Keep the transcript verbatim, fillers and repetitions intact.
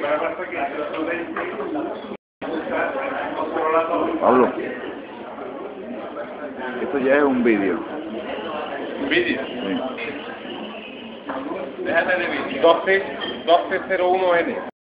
Pablo, esto ya es un vídeo. ¿Un vídeo? Sí. Déjate de vídeo. doce cero uno N.